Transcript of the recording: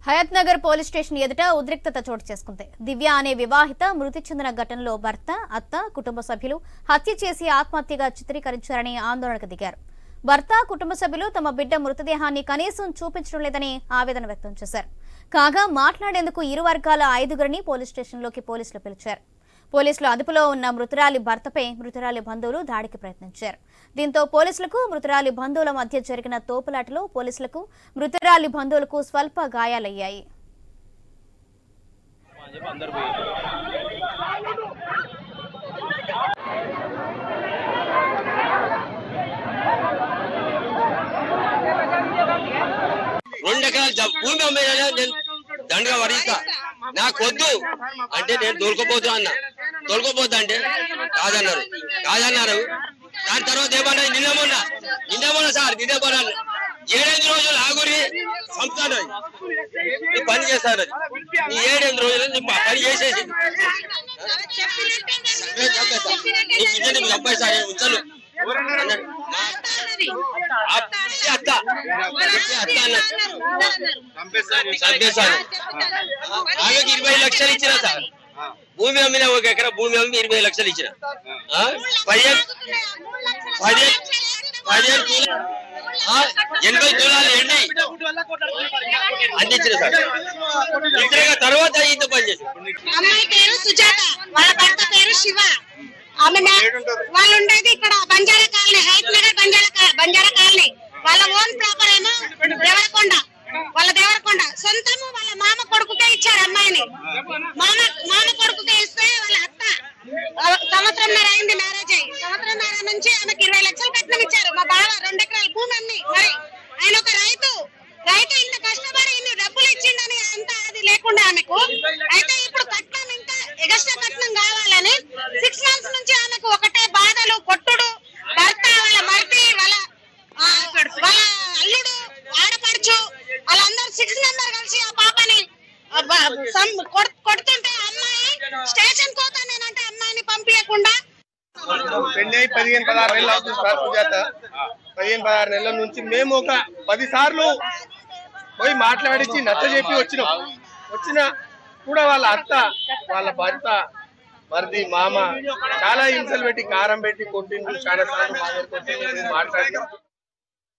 Hayath Nagar police station ఎదుట ఉద్రిక్తత చోటు చేసుకుంది. దివ్య అనే వివాహిత మృతి చెందిన ఘటనలో భర్త, అత్త, కుటుంబ సభ్యులు హత్య చేసి ఆత్మహత్యగా చిత్రీకరించారని ఆందోళనకు దిగారు. భర్త, కుటుంబ సభ్యులు తమ బిడ్డ మృతదేహాన్ని కనీసం చూపించడం లేదని ఆవేదన వ్యక్తం చేశారు. కాగా మాట్లాడేందుకు ఇరు వర్గాల 5గురిని పోలీస్ స్టేషన్లోకి పోలీసులు పిలిచారు. పోలీసులు అదుపులో ఉన్న మృతురాలి భర్తపై మృతురాలి బంధువులు దాడికి ప్రయత్నించారు. దీంతో పోలీసులకు మృతురాలి బంధువుల మధ్య జరిగిన తోపులాటలో పోలీసులకు మృతురాలి బంధువులకు స్వల్ప గాయాలయ్యాయి. దండగా వరిస్తా నాకొద్దు అంటే నేను దొరకపోతా అన్నా. దొరకపోతా అంటే కాదన్నారు. దాని తర్వాత ఏమన్నా నిన్న మొన్న సార్ నిన్న మొన్న 7 రోజులు ఆగురి సంస్థానం పని చేస్తారు. ఈ 7 రోజులు పని చేసేసి అబ్బాయి సార్ ఉంచను అత్త ఆమెకి 20 లక్షలు ఇచ్చిన సార్. భూమి అమ్మిన 1 ఎకరా భూమి అమ్మి 20 లక్షలు ఇచ్చిన. 80 తులాలు ఎండి అందించిన సార్. ఇద్దరు తర్వాత ఇంత పని చేసి అమ్మాయి పేరు సుజాత, వాళ్ళ భర్త పేరు శివ. ఆమె వాళ్ళు ఉండేది ఇక్కడ బంజారా కాలనీ, హయత్ నగర్ బంజారా కాలనీ. వాళ్ళ ఓన్ ప్రాపర్ ఏమో దేవరకొండ. వాళ్ళ దేవరకొండ సొంతము వాళ్ళ మామ కొడుకుకే ఇచ్చారు అమ్మాయిని. మామ కొడుకుకే ఇస్తే వాళ్ళ అత్త సంవత్సరంన్నర అయింది మ్యారేజ్ అయ్యి. సంవత్సరంన్నర నుంచి ఆమెకి 20 లక్షలు కట్నం ఇచ్చారు. మా బావ 2 ఎకరాల భూమి అన్ని. మరి ఆయన ఒక రైతు ఇంత కష్టపడి ఇన్ని డబ్బులు ఇచ్చిండని అంత అది లేకుండా ఆమెకు. అయితే ఇప్పుడు కట్నం ఇంకా ఎగస్ట్రా కట్నం కావాలని 6 మంత్స్ నుంచి ఆమెకు ఒకటే బాధలు, కొట్టుడు. భర్త, వాళ్ళ మరిది, వాళ్ళ అల్లుడు, ఆడపడుచు వాళ్ళందరూ 6 మెంబర్ కలిసి ఆ పాపని కొడుతుంటే అమ్మాయి స్టేషన్ పోతానేనంటే అమ్మాయిని పంపించకుండా పెళ్ళి 15-16 నెలలు అవుతుంది సార్. సుజాత 15-16 నెలల నుంచి మేము ఒక 10 సార్లు పోయి మాట్లాడించి నచ్చజెప్పి వచ్చిన కూడా వాళ్ళ అత్త, వాళ్ళ భర్త, మరిది, మామ చాలా హింసలు పెట్టి కారం పెట్టి కొట్టిండు. చాలా సార్లు మాట్లాడుకుంటే మాట్లాడినాం.